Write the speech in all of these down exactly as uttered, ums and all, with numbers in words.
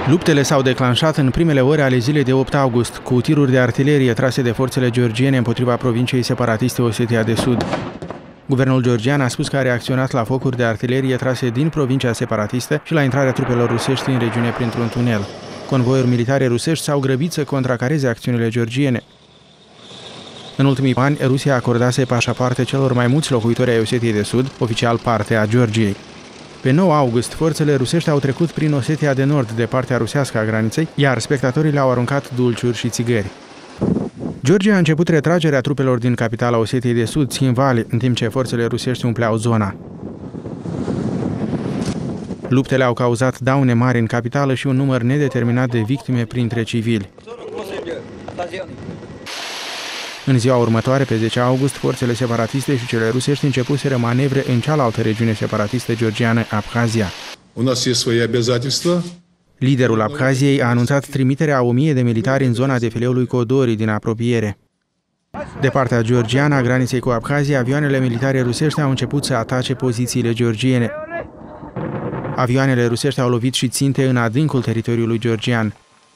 Luptele s-au declanșat în primele ore ale zilei de opt august, cu tiruri de artilerie trase de forțele georgiene împotriva provinciei separatiste Osetia de Sud. Guvernul georgian a spus că a reacționat la focuri de artilerie trase din provincia separatistă și la intrarea trupelor rusești în regiune printr-un tunel. Convoiuri militare rusești s-au grăbit să contracareze acțiunile georgiene. În ultimii ani, Rusia acordase pașapoarte celor mai mulți locuitori ai Osetiei de Sud, oficial parte a Georgiei. Pe nouă august, forțele rusești au trecut prin Osetia de Nord, de partea rusească a graniței, iar spectatorii le-au aruncat dulciuri și țigări. Georgia a început retragerea trupelor din capitala Osetiei de Sud, Țhinvali, în timp ce forțele rusești umpleau zona. Luptele au cauzat daune mari în capitală și un număr nedeterminat de victime printre civili. În ziua următoare, pe zece august, forțele separatiste și cele rusești începuseră manevre în cealaltă regiune separatistă georgiană, Abhazia. Liderul Abhaziei a anunțat trimiterea a o mie de militari în zona defileului Codori din apropiere. De partea georgiană a graniței cu Abhazia, avioanele militare rusești au început să atace pozițiile georgiene. Avioanele rusești au lovit și ținte în adâncul teritoriului georgian.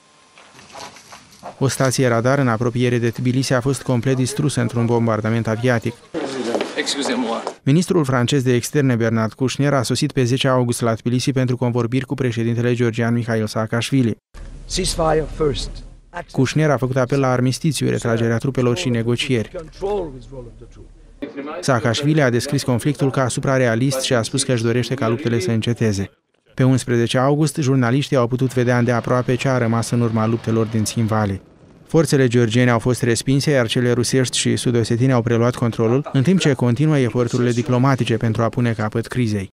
O stație radar în apropiere de Tbilisi a fost complet distrusă într-un bombardament aviatic. Ministrul francez de externe Bernard Kouchner a sosit pe zece august la Tbilisi pentru convorbiri cu președintele georgian Mikhail Saakashvili. Kouchner a făcut apel la armistițiu, retragerea trupelor și negocieri. Saakashvili a descris conflictul ca suprarealist și a spus că își dorește ca luptele să înceteze. Pe unsprezece august, jurnaliștii au putut vedea îndeaproape ce a rămas în urma luptelor din Țhinvali. Forțele georgiene au fost respinse, iar cele rusești și sud-osetine au preluat controlul, în timp ce continuă eforturile diplomatice pentru a pune capăt crizei.